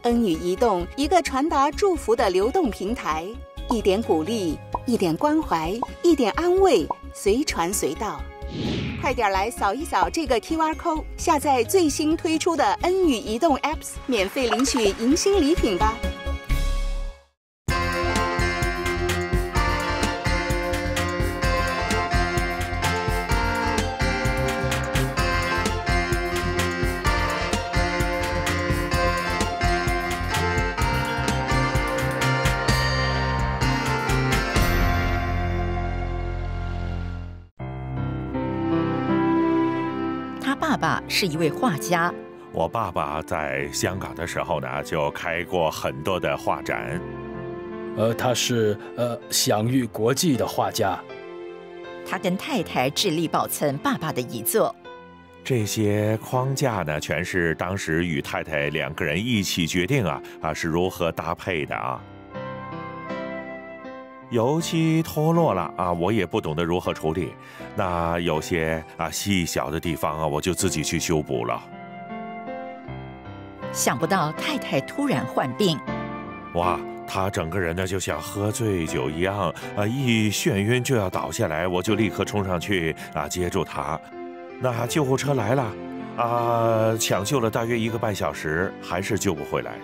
恩语移动，一个传达祝福的流动平台，一点鼓励，一点关怀，一点安慰，随传随到。快点来扫一扫这个 QR code， 下载最新推出的恩语移动 Apps， 免费领取迎新礼品吧。 爸爸是一位画家， 我爸爸在香港的时候呢，就开过很多的画展。 他是享誉国际的画家。 他跟太太致力保存爸爸的遗作。 这些框架呢，全是当时与太太两个人一起决定是如何搭配的啊。油漆脱落了我也不懂得如何处理。那有些细小的地方我就自己去修补了。 想不到太太突然患病， 哇，她整个人呢就像喝醉酒一样一眩晕就要倒下来，我就立刻冲上去接住她。那救护车来了抢救了大约1个半小时，还是救不回来。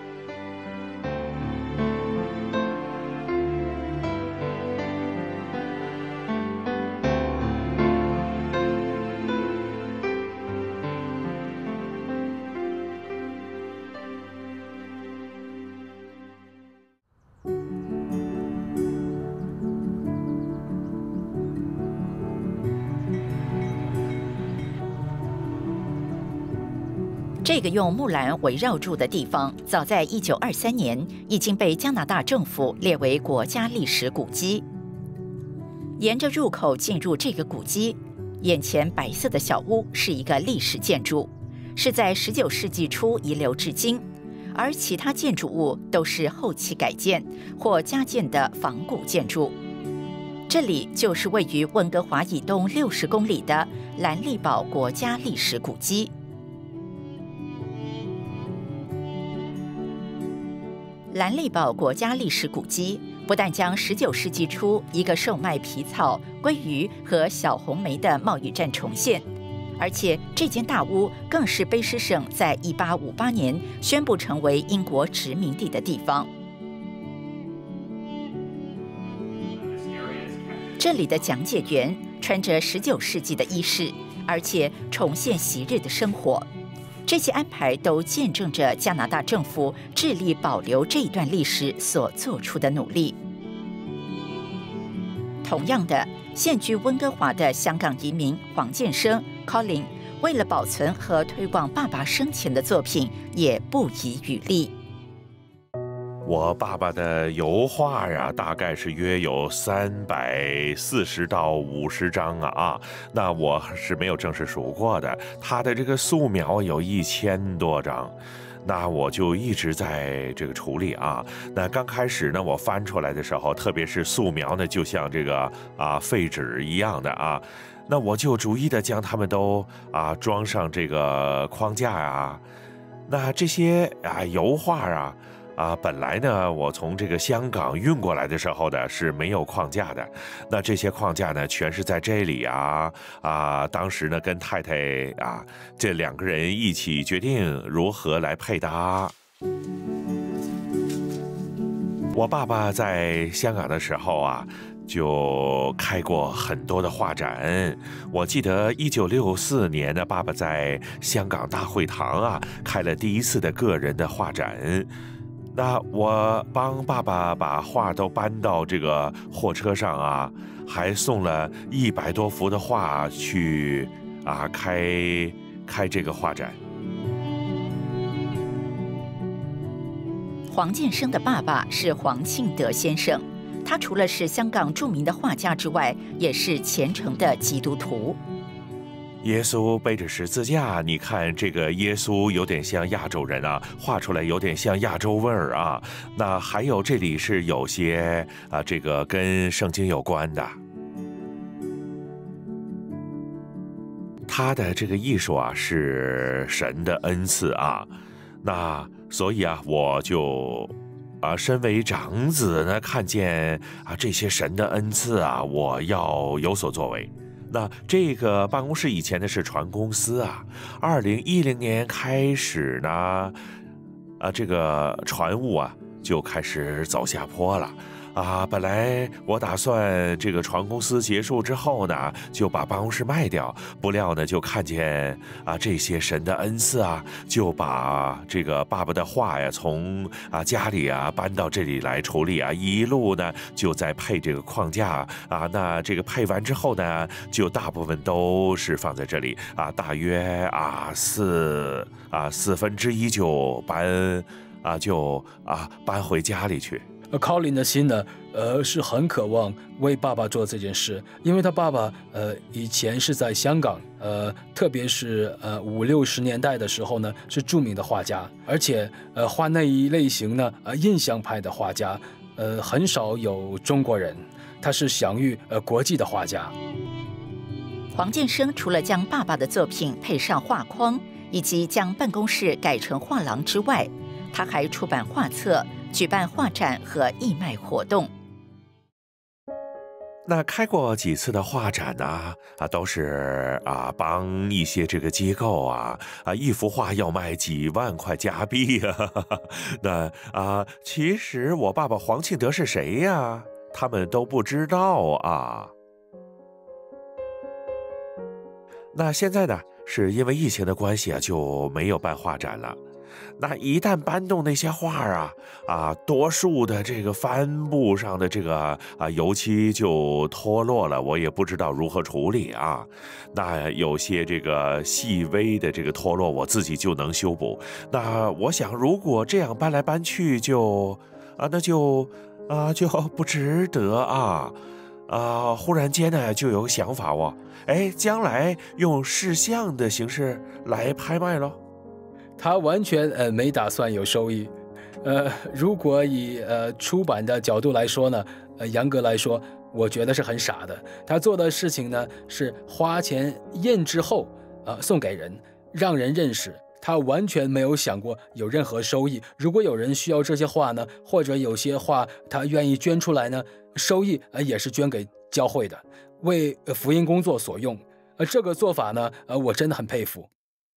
这个用木栏围绕住的地方，早在1923年已经被加拿大政府列为国家历史古迹。沿着入口进入这个古迹，眼前白色的小屋是一个历史建筑，是在19世纪初遗留至今，而其他建筑物都是后期改建或加建的仿古建筑。这里就是位于温哥华以东60公里的兰利堡国家历史古迹。兰利堡国家历史古迹不但将19世纪初一个售卖皮草、鲑鱼和小红莓的贸易站重现，而且这间大屋更是卑诗省在1858年宣布成为英国殖民地的地方。这里的讲解员穿着19世纪的衣饰，而且重现昔日的生活。这些安排都见证着加拿大政府致力保留这一段历史所做出的努力。同样的，现居温哥华的香港移民黄建生 Colin 为了保存和推广爸爸生前的作品，也不遗余力。 我爸爸的油画大概是约有340到50张那我是没有正式数过的。他的这个素描有1000多张，那我就一直在这个处理那刚开始呢，我翻出来的时候，特别是素描呢，就像这个废纸一样的那我就逐一的将它们都装上这个框架那这些油画本来呢，我从这个香港运过来的时候呢是没有框架的，那这些框架呢全是在这里当时呢跟太太这两个人一起决定如何来配搭。我爸爸在香港的时候就开过很多的画展。我记得1964年呢，爸爸在香港大会堂开了第一次的个人的画展。那我帮爸爸把画都搬到这个货车上还送了100多幅的画去开这个画展。 黄建生的爸爸是黄庆德先生，他除了是香港著名的画家之外，也是虔诚的基督徒。 耶稣背着十字架，你看这个耶稣有点像亚洲人画出来有点像亚洲味儿那还有这里是有些这个跟圣经有关的。他的这个艺术是神的恩赐那所以啊，我就身为长子呢，看见这些神的恩赐啊，我要有所作为。那这个办公室以前呢是船公司啊，2010年开始呢，这个船务啊就开始走下坡了。本来我打算这个船公司结束之后呢，就把办公室卖掉，不料呢，就看见这些神的恩赐啊，就把这个爸爸的画呀，从家里搬到这里来处理一路呢就在配这个框架那这个配完之后呢，就大部分都是放在这里大约1/4就搬回家里去。 Colin 的心呢，是很渴望为爸爸做这件事，因为他爸爸以前是在香港，特别是50、60年代的时候呢，是著名的画家，而且画那一类型呢，印象派的画家，很少有中国人，他是享誉国际的画家。 黄建生除了将爸爸的作品配上画框，以及将办公室改成画廊之外，他还出版画册，举办画展和义卖活动。 那开过几次的画展呢，都是帮一些这个机构一幅画要卖几万块加币那其实我爸爸黄庆德是谁呀？他们都不知道那现在呢，是因为疫情的关系就没有办画展了。那一旦搬动那些画多数的这个帆布上的这个油漆就脱落了，我也不知道如何处理那有些这个细微的这个脱落，我自己就能修补。那我想，如果这样搬来搬去那就不值得忽然间呢，就有想法将来用视像的形式来拍卖咯。 他完全没打算有收益。如果以出版的角度来说呢，严格来说，我觉得是很傻的。他做的事情呢，是花钱印之后送给人，让人认识。他完全没有想过有任何收益。如果有人需要这些画呢，或者有些画他愿意捐出来呢，收益也是捐给教会的，为福音工作所用。这个做法呢，我真的很佩服。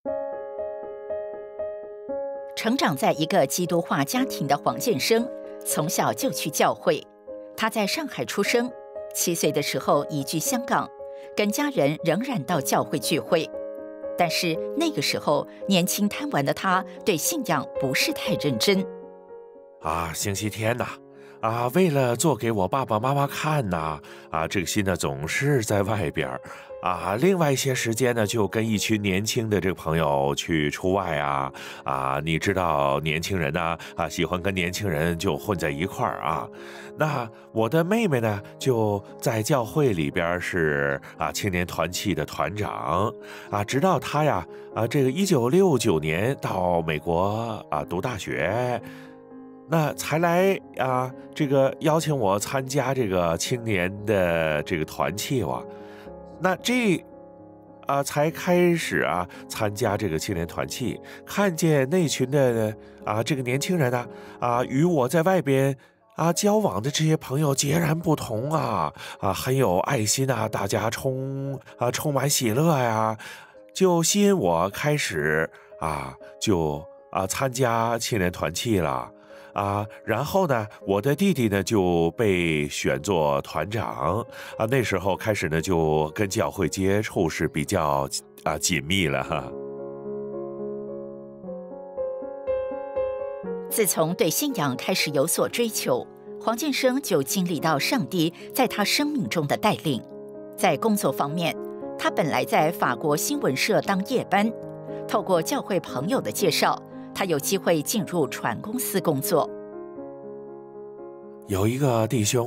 成长在一个基督化家庭的黄建生，从小就去教会。他在上海出生，7岁的时候移居香港，跟家人仍然到教会聚会。但是那个时候，年轻贪玩的他对信仰不是太认真。 星期天为了做给我爸爸妈妈看这个心呢总是在外边另外一些时间呢，就跟一群年轻的这个朋友去出外你知道年轻人喜欢跟年轻人就混在一块儿那我的妹妹呢，就在教会里边是青年团契的团长直到她这个1969年到美国读大学。那才来这个邀请我参加这个青年的这个团契那这才开始参加这个青年团契，看见那群的这个年轻人与我在外边交往的这些朋友截然不同很有爱心大家充满喜乐就吸引我开始就参加青年团契了。然后呢，我的弟弟呢就被选做团长那时候开始呢，就跟教会接触是比较紧密了自从对信仰开始有所追求，黄建生就经历到上帝在他生命中的带领。在工作方面，他本来在法国新闻社当夜班，透过教会朋友的介绍，他有机会进入船公司工作。 有一个弟兄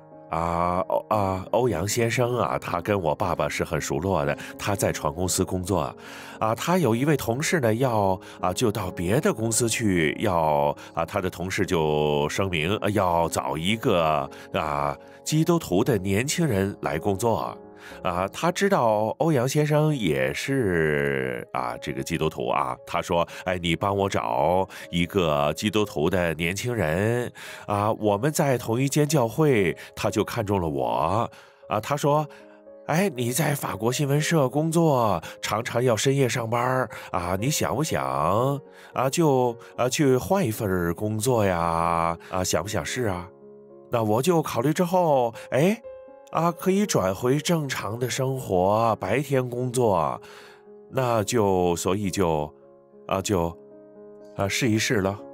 欧阳先生他跟我爸爸是很熟络的，他在船公司工作他有一位同事呢就到别的公司去，他的同事就声明要找一个基督徒的年轻人来工作他知道欧阳先生也是这个基督徒啊，他说，哎，你帮我找一个基督徒的年轻人我们在同一间教会，他就看中了我他说，哎，你在法国新闻社工作，常常要深夜上班你想不想就去换一份工作呀？想不想试啊？那我就考虑之后，哎，可以转回正常的生活，白天工作，那就所以就试一试了。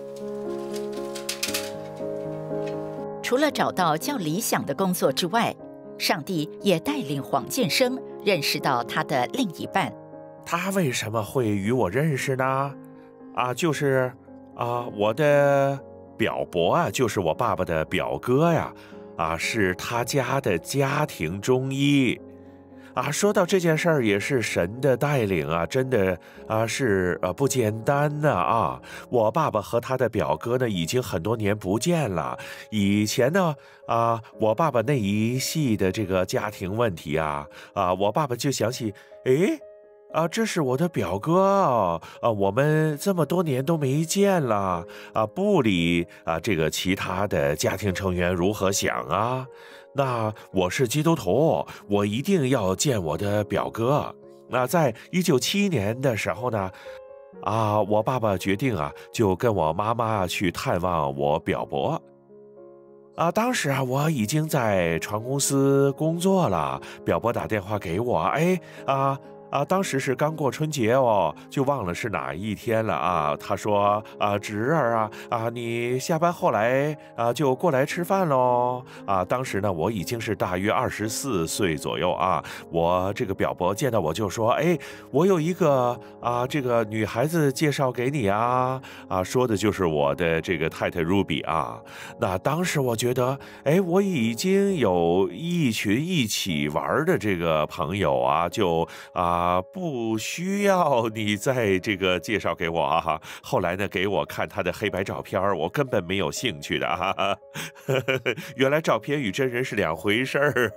除了找到较理想的工作之外，上帝也带领黄建生认识到他的另一半。 他为什么会与我认识呢？就是我的表伯就是我爸爸的表哥呀，是他家的家庭中医。说到这件事儿，也是神的带领真的是不简单的我爸爸和他的表哥呢，已经很多年不见了。以前呢我爸爸那一系的这个家庭问题我爸爸就想起，这是我的表哥我们这么多年都没见了不理这个其他的家庭成员如何想那我是基督徒，我一定要见我的表哥。那在1971年的时候呢我爸爸决定就跟我妈妈去探望我表伯。当时我已经在船公司工作了，表伯打电话给我，当时是刚过春节就忘了是哪一天了他说侄儿你下班后来就过来吃饭喽当时呢我已经是大约24岁左右我这个表伯见到我就说，我有一个这个女孩子介绍给你说的就是我的这个太太 Ruby 那当时我觉得我已经有一群一起玩的这个朋友就不需要你再这个介绍给我后来呢给我看他的黑白照片，我根本没有兴趣的原来照片与真人是两回事儿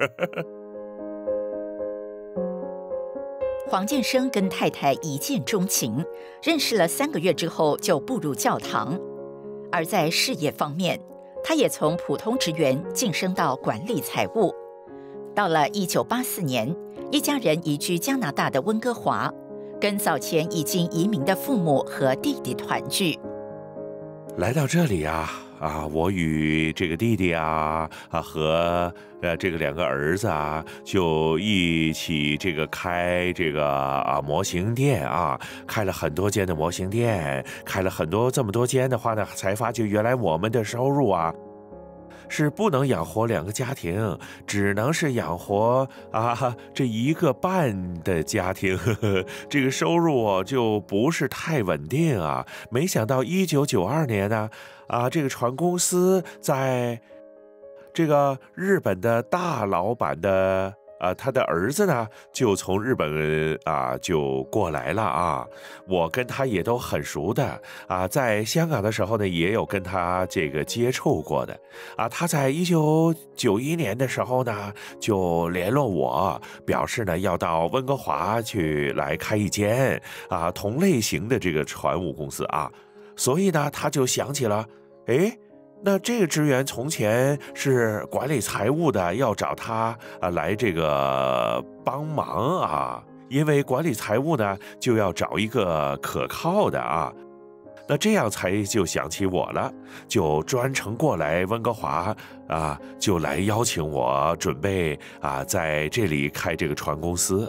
黄建生跟太太一见钟情，认识了3个月之后就步入教堂。而在事业方面，他也从普通职员晋升到管理财务。到了1984年，一家人移居加拿大的温哥华，跟早前已经移民的父母和弟弟团聚。 来到这里我与这个弟弟和这个2个儿子就一起这个开这个模型店开了很多间的模型店，开了这么多间的话呢，才发觉原来我们的收入是不能养活2个家庭，只能是养活这1个半的家庭这个收入就不是太稳定没想到1992年呢这个船公司在这个日本的大老板的他的儿子呢就从日本就过来了我跟他也都很熟的在香港的时候呢也有跟他这个接触过的他在1991年的时候呢就联络我，表示呢要到温哥华去来开一间同类型的这个船务公司所以呢他就想起了那这个职员从前是管理财务的，要找他来这个帮忙因为管理财务呢就要找一个可靠的那这样才就想起我了，就专程过来温哥华就来邀请我准备在这里开这个船公司。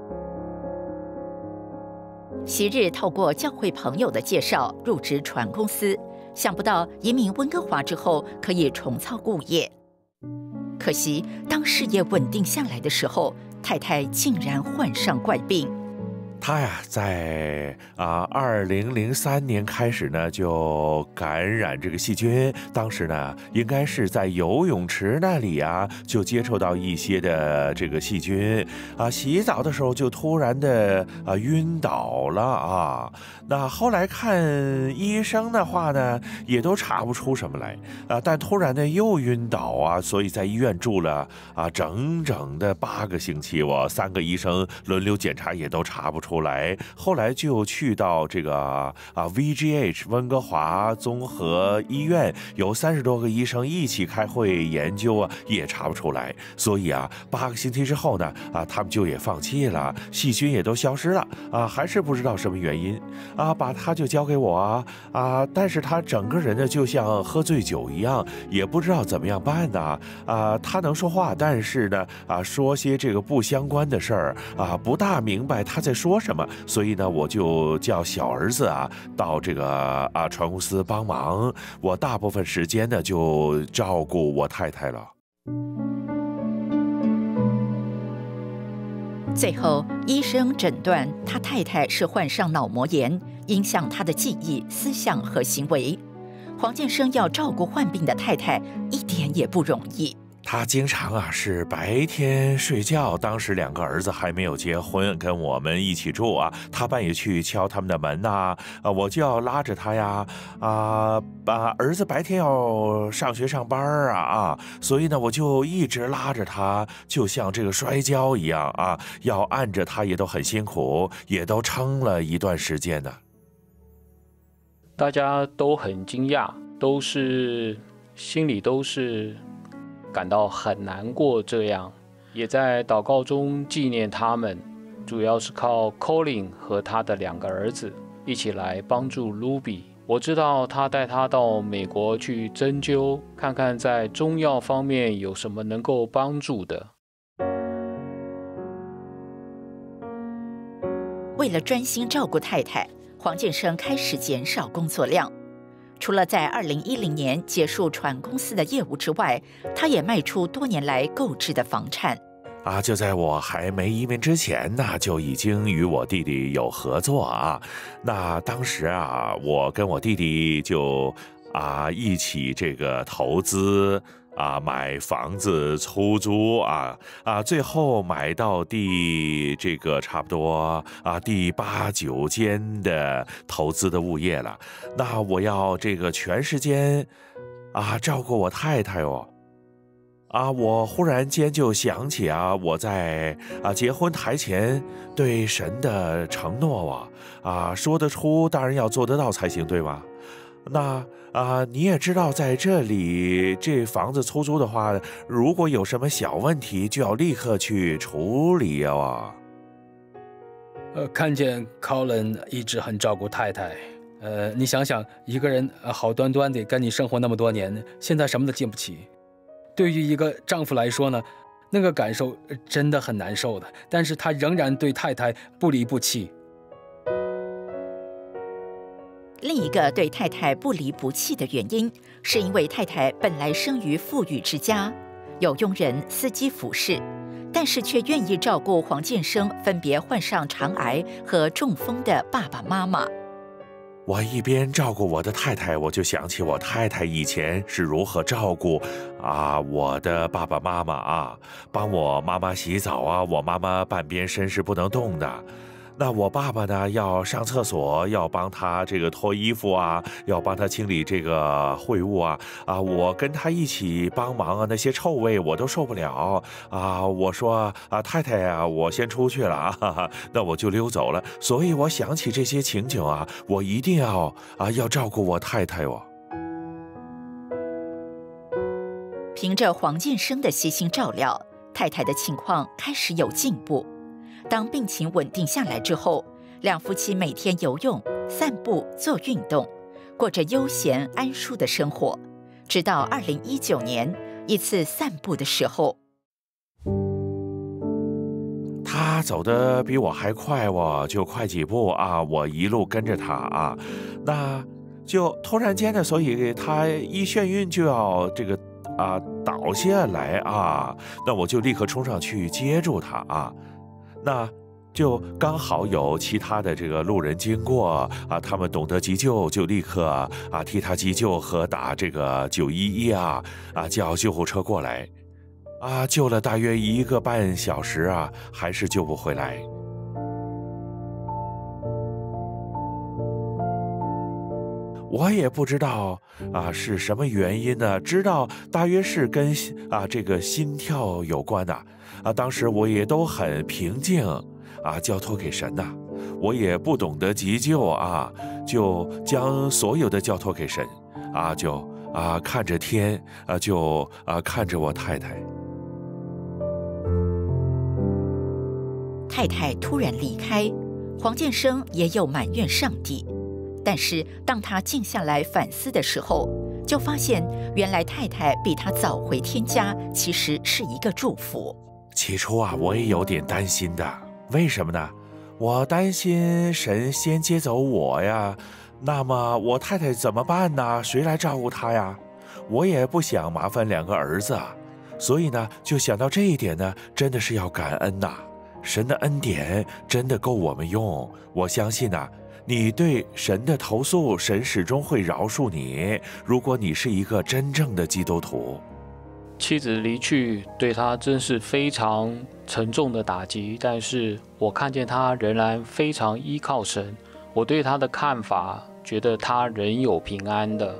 昔日透过教会朋友的介绍入职船公司，想不到移民温哥华之后可以重操故业。可惜当事业稳定下来的时候，太太竟然患上怪病。 他呀，在2003年开始呢，就感染这个细菌。当时呢，应该是在游泳池那里啊，就接触到一些的这个细菌啊。洗澡的时候就突然的晕倒了啊。那后来看医生的话呢，也都查不出什么来啊。但突然的又晕倒啊，所以在医院住了整整的8个星期。我3个医生轮流检查，也都查不出来。后来就去到这个VGH 温哥华综合医院，有30多个医生一起开会研究啊，也查不出来。所以8个星期之后呢他们就也放弃了，细菌也都消失了还是不知道什么原因把他就交给我但是他整个人呢就像喝醉酒一样，也不知道怎么样办呢他能说话，但是呢说些这个不相关的事儿不大明白他在说什么，所以呢我就叫小儿子到这个船公司帮忙，我大部分时间呢就照顾我太太了。 最后，医生诊断他太太是患上脑膜炎，影响他的记忆、思想和行为。黄建生要照顾患病的太太，一点也不容易。 他经常是白天睡觉，当时2个儿子还没有结婚，跟我们一起住他半夜去敲他们的门我就要拉着他呀儿子白天要上学上班所以呢我就一直拉着他，就像这个摔跤一样要按着他也都很辛苦，也都撑了一段时间呢。 大家都很惊讶，心里都是感到很难过，这样也在祷告中纪念他们，主要是靠 Colin 和他的2个儿子一起来帮助 Ruby。 我知道他带他到美国去针灸，看看在中药方面有什么能够帮助的。 为了专心照顾太太，黄建生开始减少工作量。除了在2010年结束船公司的业务之外，他也卖出多年来购置的房产。 就在我还没移民之前呢，就已经与我弟弟有合作那当时我跟我弟弟就一起这个投资买房子出租最后买到这个差不多第8、9间的投资的物业了。那我要这个全时间照顾我太太我忽然间就想起我在结婚台前对神的承诺说得出当然要做得到才行，对吗？那你也知道，在这里这房子出租的话，如果有什么小问题，就要立刻去处理看见 Colin 一直很照顾太太，你想想，一个人好端端的跟你生活那么多年，现在什么都经不起。对于一个丈夫来说呢，那个感受真的很难受的，但是他仍然对太太不离不弃。 另一个对太太不离不弃的原因，是因为太太本来生于富裕之家，有佣人、司机服侍，但是却愿意照顾黄建生分别患上肠癌和中风的爸爸妈妈。 我一边照顾我的太太，我就想起我太太以前是如何照顾我的爸爸妈妈帮我妈妈洗澡我妈妈半边身是不能动的。那我爸爸呢，要上厕所，要帮他这个脱衣服要帮他清理这个秽物我跟他一起帮忙那些臭味我都受不了我说太太我先出去了那我就溜走了。所以我想起这些情景我一定要照顾我太太凭着黄建生的悉心照料，太太的情况开始有进步。当病情稳定下来之后，两夫妻每天游泳、散步、做运动，过着悠闲安舒的生活。直到2019年一次散步的时候， 他走得比我还快就快几步我一路跟着他那就突然间呢，所以他一眩晕就要这个倒下来那我就立刻冲上去接住他那就刚好有其他的这个路人经过啊，他们懂得急救，就立刻啊替他急救和打这个911啊，叫救护车过来啊，救了大约1个半小时啊，还是救不回来。我也不知道啊是什么原因呢，知道大约是跟这个心跳有关呐啊，当时我也都很平静啊，交托给神呐，我也不懂得急救啊，就将所有的交托给神啊，就看着天啊，就看着我太太。 太太突然离开，黄建生也有埋怨上帝。但是当他静下来反思的时候，就发现原来太太比他早回天家，其实是一个祝福。 起初啊，我也有点担心的，为什么呢？我担心神先接走我呀，那么我太太怎么办呢？谁来照顾她呀？我也不想麻烦2个儿子啊，所以呢，就想到这一点呢，真的是要感恩呐。神的恩典真的够我们用，我相信呐。你对神的投诉，神始终会饶恕你。如果你是一个真正的基督徒， 妻子离去对他真是非常沉重的打击，但是我看见他仍然非常依靠神。我对他的看法，觉得他仍有平安的。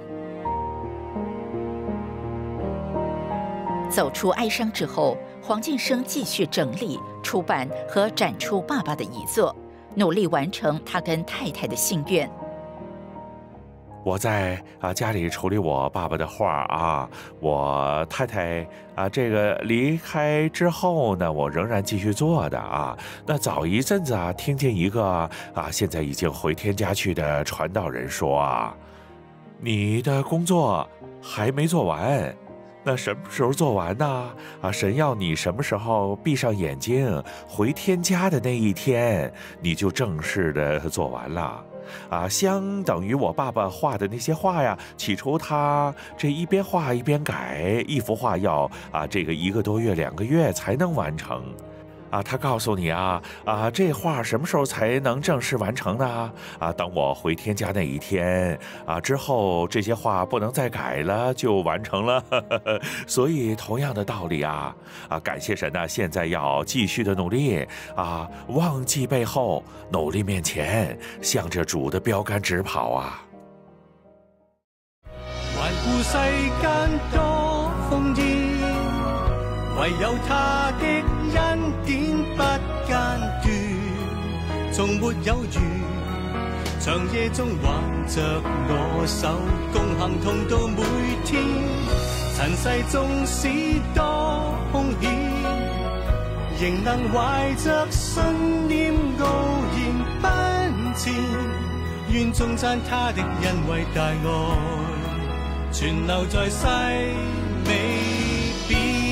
走出哀伤之后，黄建生继续整理、出版和展出爸爸的遗作。努力完成他跟太太的心愿。 我在家里处理我爸爸的画啊，我太太这个离开之后呢，我仍然继续做的啊。那早一阵子听见一个现在已经回天家去的传道人说你的工作还没做完。那什么时候做完呢？神要你什么时候闭上眼睛回天家的那一天，你就正式的做完了。相等于我爸爸画的那些画呀，起初他这一边画一边改，一幅画要这个1个多月、2个月才能完成。他告诉你这画什么时候才能正式完成呢？等我回天家那一天之后，这些画不能再改了，就完成了。所以同样的道理感谢神现在要继续的努力忘记背后，努力面前，向着主的标杆直跑环顾世間多風煙，唯有他的恩典不間斷，從沒有餘，長夜中挽着我手，共行同到每天。塵世縱使多兇險，仍能懷着信念傲然奔前，願頌讚他的恩惠大愛，存留在世未變。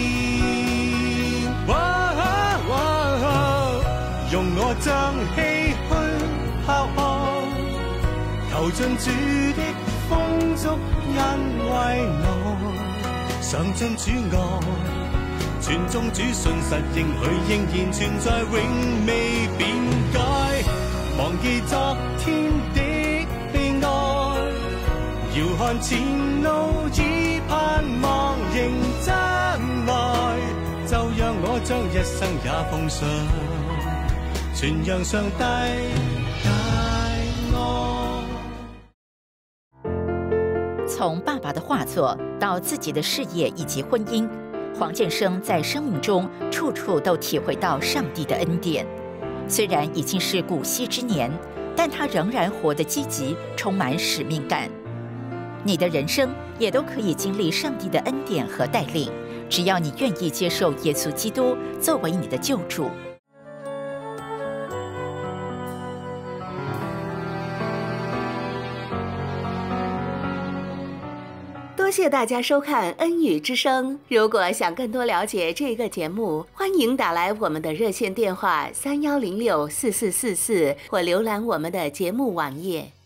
用我將唏噓拋開，求盡主的豐足恩惠內，常進主愛，傳頌主信實應許，仍然存在，永未變改。忘記昨天的悲哀，遙看前路已盼望仍真來，就讓我將一生也奉上，傳揚上帝大愛。 從爸爸的畫作到自己的事業以及婚姻，黃建生在生命中處處都體會到上帝的恩典。雖然已經是古稀之年，但他仍然活得積極，充滿使命感。你的人生也都可以經歷上帝的恩典和帶領，只要你願意接受耶穌基督作為你的救主。 多谢大家收看《恩语之声》。如果想更多了解这个节目，欢迎打来我们的热线电话31064444，或浏览我们的节目网页。